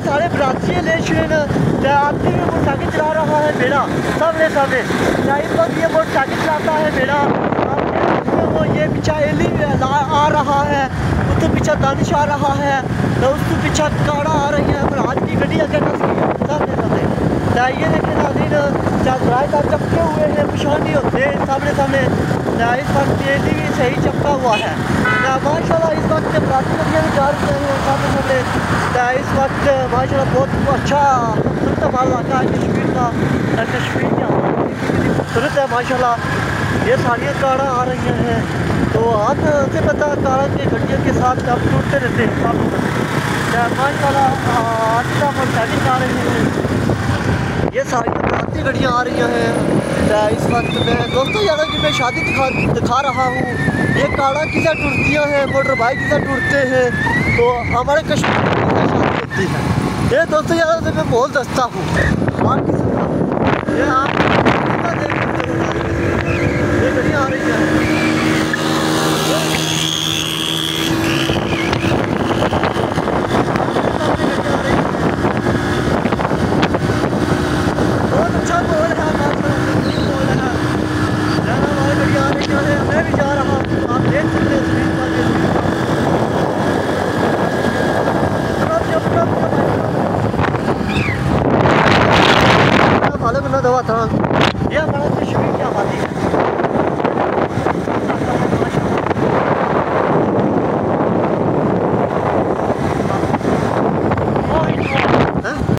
सारे बराती ले शुरू आदमी भी मोटरसाइकिल चला रहा है मेरा सामने सामने। इस वक्त ये मोटरसाइकिल चलाता है मेरा। वो ये पीछा एली आ रहा है, उसके पीछा दानिश आ रहा है, तो उसके पीछा काड़ा आ रही है। पर आज की गड्डी अगर नस गई है सामने सामने। ये देखे नाज़रीन रायदार चपके हुए हैं, परेशान नहीं होते सामने सामने। इस वक्त एली भी सही चपका हुआ है माशाल्लाह। इस वक्त बराती गड्डियाँ भी जा रही हैं सामने सामने। इस वक्त माशाल्लाह बहुत अच्छा खूबसूरत हमारा इलाका है कश्मीर का। कश्मीर क्या खूबसूरत है माशाल्लाह। ये सारियाँ काड़ा आ रही हैं, तो आप से पता काड़ा की गड्डियों के साथ आप टूटते रहते हैं माशाल्लाह। अच्छा मोटरसाइकिल आ रही हैं, ये सारी बराती गड्डियाँ आ रही हैं। इस वक्त मैं दोस्तों ज़्यादा कि मैं शादी दिखा रहा हूँ। ये काड़ा किसा टूटतियाँ हैं, मोटर बाइक किसा टूटते हैं, तो हमारे कश्मीर में शादी होती है। ये दोस्तों ज़्यादा से मैं बोल दस्ता हूँ आप ये आप ये गड्डियाँ आ रही हैं। बहुत अच्छा बोल है, बोल है हमारी गड्डियाँ आ रही हैं। मैं भी जा रहा हूँ, आप देख सकते हैं स्क्रीन पर। भाले बना दवा था ये हमारा